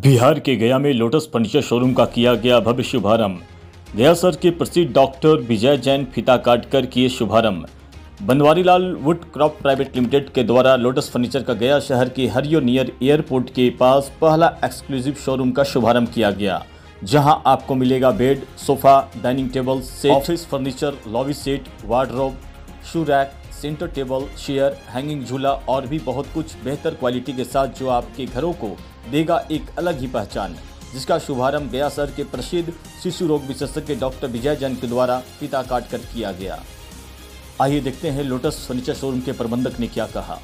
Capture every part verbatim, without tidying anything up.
बिहार के गया में लोटस फर्नीचर शोरूम का किया गया भव्य शुभारंभ। गया शहर के प्रसिद्ध डॉक्टर विजय जैन फीता काटकर किए शुभारंभ। Banwarilal wood craft private limited के द्वारा लोटस फर्नीचर का गया शहर के हरियो नियर एयरपोर्ट के पास पहला एक्सक्लूसिव शोरूम का शुभारंभ किया गया, जहां आपको मिलेगा bed, sofa, dining table set, office furniture, lobby set, wardrobe, shoe rack, centre table, chair, hanging झूला और भी बहुत कुछ बेहतर क्वालिटी के साथ, जो आपके घरों को देगा एक अलग ही पहचान, जिसका शुभारंभ गया शहर के प्रसिद्ध शिशु रोग विशेषज्ञ डॉक्टर विजय जैन के द्वारा फीता काटकर किया गया। आइए देखते हैं लोटस फर्नीचर शोरूम के प्रबंधक ने क्या कहा।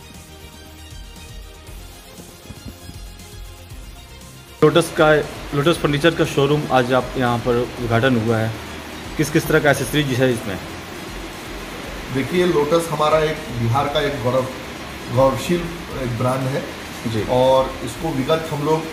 लोटस का लोटस फर्नीचर का शोरूम आज आप यहाँ पर उद्घाटन हुआ है, किस किस तरह का एसेसरीज है इसमें? देखिए, लोटस हमारा एक बिहार का एक गौरव गौरवशील एक ब्रांड है जी, और इसको विगत हम लोग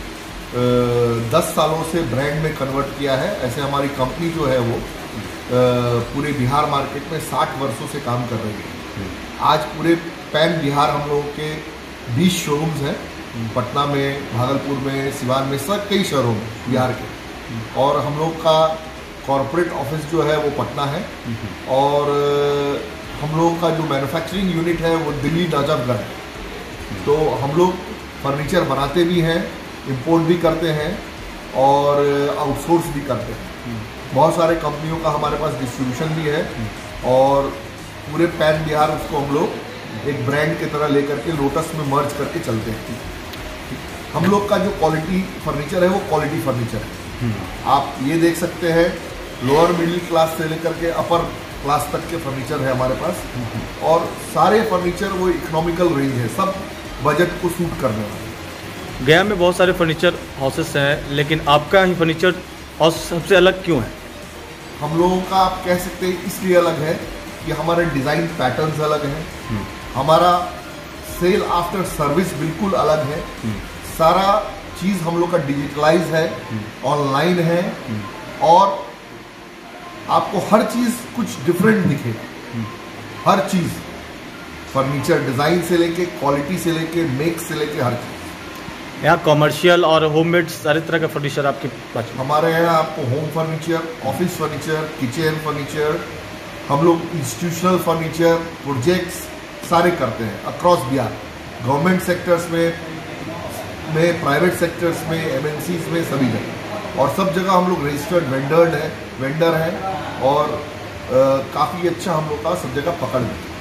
दस सालों से ब्रांड में कन्वर्ट किया है। ऐसे हमारी कंपनी जो है वो आ, पूरे बिहार मार्केट में साठ वर्षों से काम कर रही है। आज पूरे पैन बिहार हम लोगों के बीस शोरूम्स हैं, पटना में, भागलपुर में, सिवान में, सब कई शहरों में बिहार के। और हम लोग का कॉरपोरेट ऑफिस जो है वो पटना है, और हम लोगों का जो मैन्युफैक्चरिंग यूनिट है वो दिल्ली नजफगढ़ है। तो हम लोग फर्नीचर बनाते भी हैं, इंपोर्ट भी करते हैं और आउटसोर्स भी करते हैं। बहुत सारे कंपनियों का हमारे पास डिस्ट्रीब्यूशन भी है, और पूरे पैन बिहार उसको हम लोग एक ब्रांड की तरह लेकर के लोटस में मर्ज करके चलते हैं। हम लोग का जो क्वालिटी फर्नीचर है वो क्वालिटी फर्नीचर है। आप ये देख सकते हैं, लोअर मिडिल क्लास से लेकर के अपर क्लास तक के फर्नीचर है हमारे पास, और सारे फर्नीचर वो इकोनॉमिकल रेंज है, सब बजट को सूट करने वाले। गया में बहुत सारे फर्नीचर हाउसेस हैं, लेकिन आपका ही फर्नीचर हाउस सबसे अलग क्यों है? हम लोगों का आप कह सकते हैं इसलिए अलग है कि हमारे डिज़ाइन पैटर्न्स अलग हैं, हमारा सेल आफ्टर सर्विस बिल्कुल अलग है, सारा चीज़ हम लोग का डिजिटलाइज है, ऑनलाइन है, और आपको हर चीज़ कुछ डिफरेंट दिखेगा। हर चीज़ फर्नीचर डिज़ाइन से लेके, क्वालिटी से लेके, मेक से लेके, हर चीज़। यहाँ कमर्शियल और होममेड सारे तरह का फर्नीचर आपके पास? हमारे यहाँ आपको home furniture, office furniture, kitchen furniture, हम लोग इंस्टीट्यूशनल फर्नीचर, प्रोजेक्ट्स सारे करते हैं अक्रॉस बिहार, गवर्नमेंट सेक्टर्स में में प्राइवेट सेक्टर्स में, एमएनसीज में, सभी जगह। और सब जगह हम लोग रजिस्टर्ड वेंडर है वेंडर हैं और काफ़ी अच्छा हम लोग का सब जगह पकड़ है।